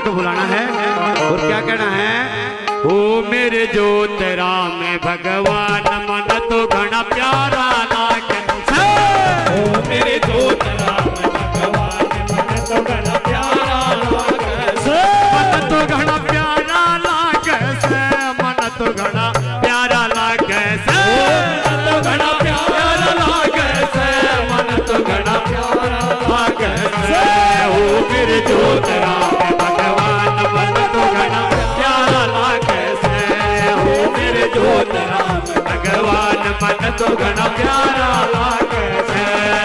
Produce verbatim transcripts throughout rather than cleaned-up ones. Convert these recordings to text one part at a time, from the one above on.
को बुलाना है और क्या कहना है? ओ मेरे ज्योत राम भगवान मन तो घना प्यारा लागे। ओ मेरे ज्योत राम भगवान मन तो घना प्यारा लागे। मन तो घना प्यारा लागे से, मन तो घना प्यारा लागे से, मन तो घना प्यारा लागे से, मन तो घना प्यारा लागे से। ओ मेरे ज्योत राम भगवान मन तो घना प्यारा लागे से। ओ मेरे ज्योत राम भगवान मन तो घना प्यारा लागे से।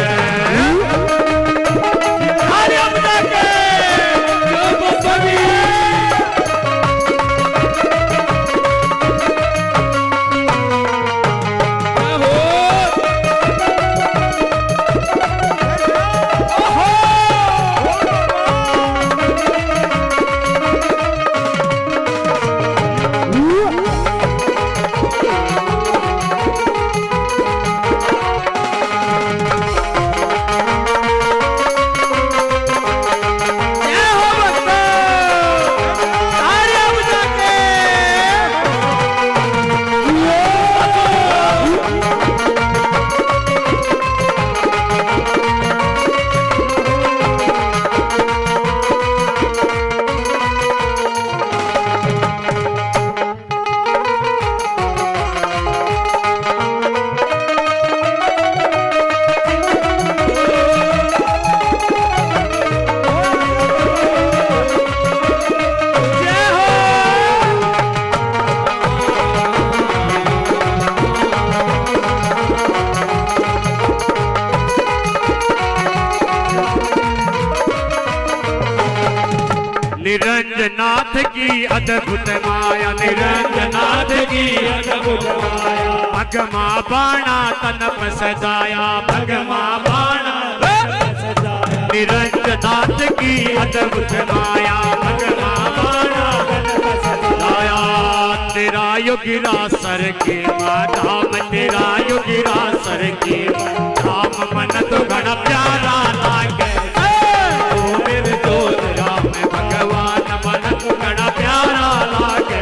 हरे अम्मा के जो बसवी निरंजनाथ की अद्भुत माया, निरंजनाथ की अद्भुत माया। भगमा बाणा तन पर सजाया, भगमा बाणा तन पर सजाया। निरंजनाथ की अद्भुत माया, भगमा बाणा तन पर सजाया। तेरा योगिरा सर के धाम, तेरा योगिरा सर के धाम मन तो घना प्यारा लागे। ओ मेरे ज्योत राम भगवान मन तो घना प्यारा लागे।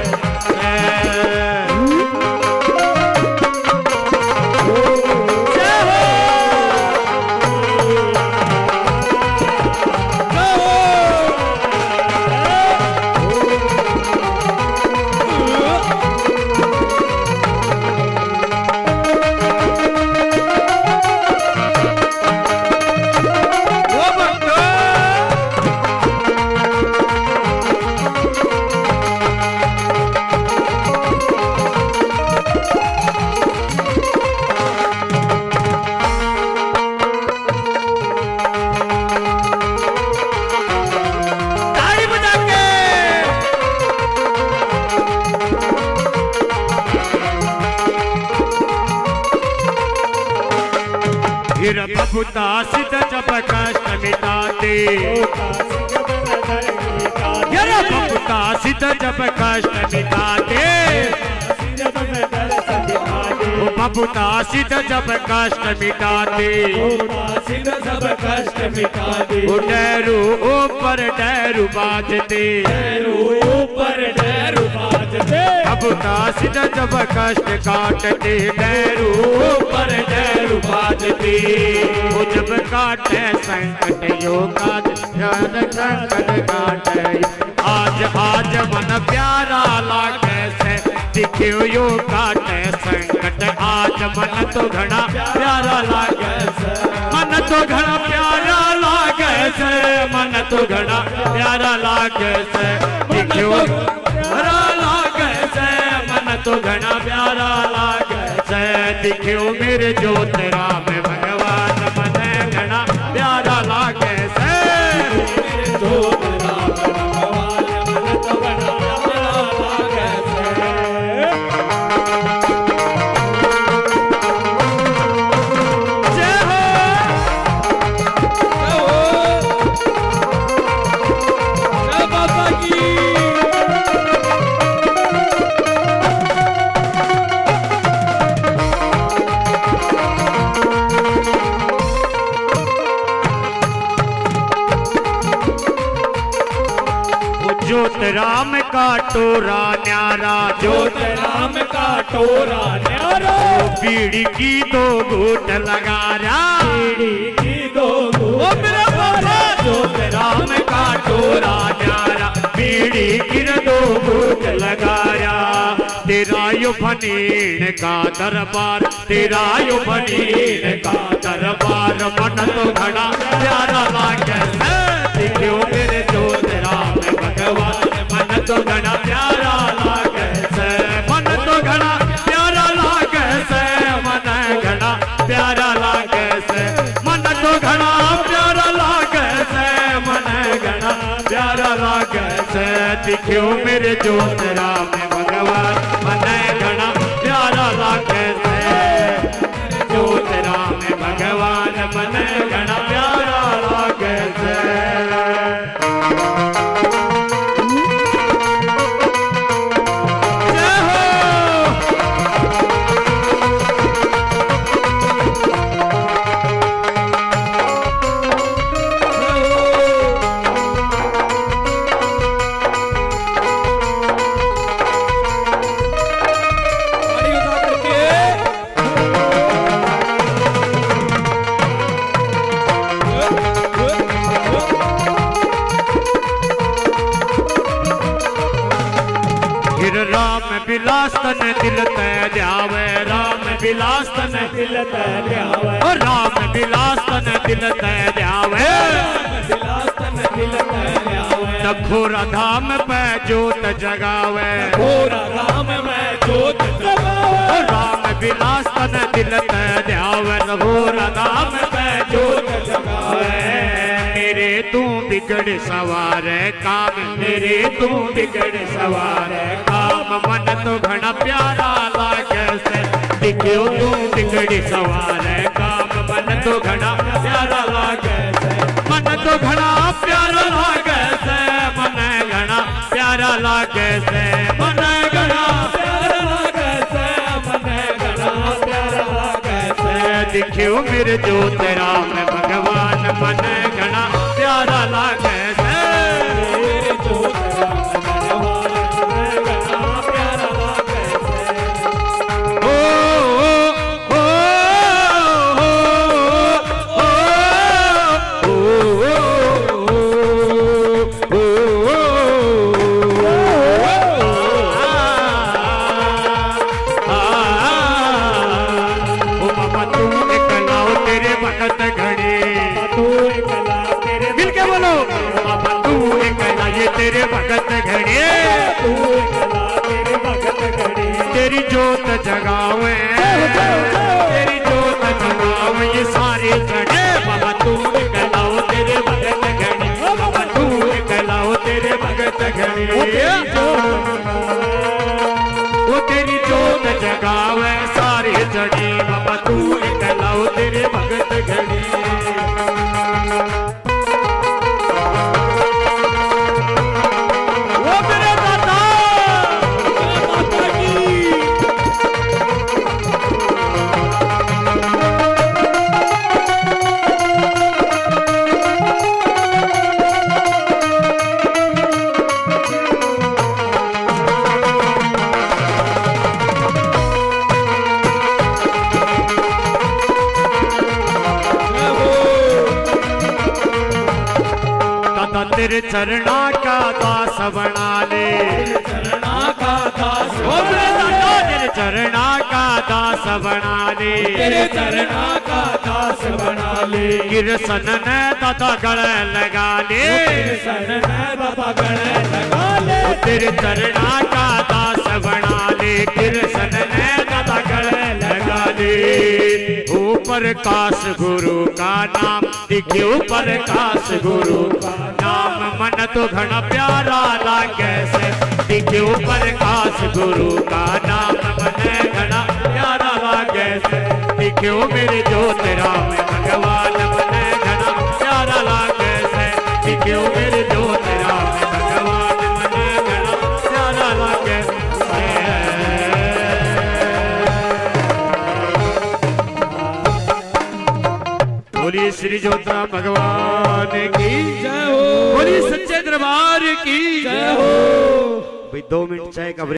बबूता सिद्ध जब कष्ट मिटाते, बबूता सिद्ध जब कष्ट मिटाते, बबूता सिद्ध जब कष्ट मिटाते, सब कष्ट मिटाते। डैरू ऊपर डैरू बाजते, ऊपर डैरू बाजते। बबूता सिद्ध जब कष्ट काटते, डैरू ऊपर डैरू बाजते। वो जब काटे संकट योगा संकट काटे, आज आज मन प्यारा लागे से, दिखियो यो काटे संकट, आज मन तो घना प्यारा लागे से, मन तो घना प्यारा लागे से, मन तो घना प्यारा लागे से, दिखियो प्यारा लागे से, मन तो घना प्यारा लागे से, दिखियो मेरे ज्योत राम भगवान मन घना प्यारा लागे से। ज्योत राम भगवान मन तो घना प्यारा लागे से। जय हो जय बाबा की। ज्योत राम का टोरा न्यारा, ज्योत राम का टोरा न्यारा, बीड़ी की दो घूट लगा रहा, बीड़ी की दो घूट मेरा बाबा। ज्योत राम का टोरा न्यारा, बीड़ी की दो घूट लगा रहा। तेरा यो फनीन का दरबार, तेरा यो फनीन का दरबार, मन तो घड़ा प्यारा लागे देखियो मेरे ज्योत राम भगवान, मन तो घड़ा प्यारा लागे से, मन तो घड़ा प्यारा लागे से, मन घड़ा प्यारा लागे से, मन तो घड़ा प्यारा लागे से, मन घड़ा प्यारा लागे से। देखियो मेरे ज्योत राम भगवान, मन घड़ा प्यारा लागे से, ज्योत राम भगवान, मन घड़ा प्यारा लागे से। राम विलास तन दिल ते ध्यावे, राम विलास तन दिल ते ध्यावे, राम विलास तन दिल ते ध्यावे, विलास तन दिल ते ध्यावे। नखोरा धाम पे जोत जगावे, नखोरा धाम में जोत जगावे, राम विलास तन दिल ते ध्यावे, नखोरा धाम पे जोत जगावे। मेरे तू बिगड़ सवार काम, मेरे तू बिगड़ सवार काम, मन तो घना प्यारा लागे से। देखियो तू बिगड़ सवार काम, मन तो घना प्यारा लागे से, मन तो घना प्यारा लागे से, मन घना प्यारा लागे से, मन घना प्यारा लागे से, मन घना प्यारा लागे से। देखियो मेरे ज्योत राम भगवान, मन घना प्यारा लागे से, मेरे ज्योत राम भगवान, मन घना प्यारा लागे से। ओ ओ तेरे भगत घड़े, तू कला तेरे भगत घड़ी, तेरी जोत जगावे, तेरी जोत जगावे ये सारे जड़े। बाबा तू कलाओ तेरे भगत घड़ी, बाबा तू कलाओ तेरे भगत घड़ी, वो तेरी जोत जगावे सारे जड़े। बाबा तू कलाओ तेरे भगत घड़ी। तेरे चरणा का दास बना ले, चरणा का दास तेरे चरणा का दास बना ले, तेरे चरणा का दास बना ले। गिरसन ने दादा गले लगा ले, गिरसन ने दादा गले लगा ले, तेरे चरणा का दास बना ले, गिरसन ने दादा गले लगा ले। ऊपर काश गुरु का नाम, दिखे ऊपर काश गुरु का नाम, मन तो घना प्यारा लागे से। दिखे ऊपर काश गुरु का नाम, मन घना प्यारा लागे से। दिखे मेरे ज्योत राम भगवान, मन घना प्यारा लागे से। दिखे मेरे ज्योत राम भगवान, मन घना प्यारा लागे से। बोलिए श्री ज्योत राम भगवान भगवान की जय हो। बोली सच्चे दरबार की जय हो। भाई दो मिनट चाय का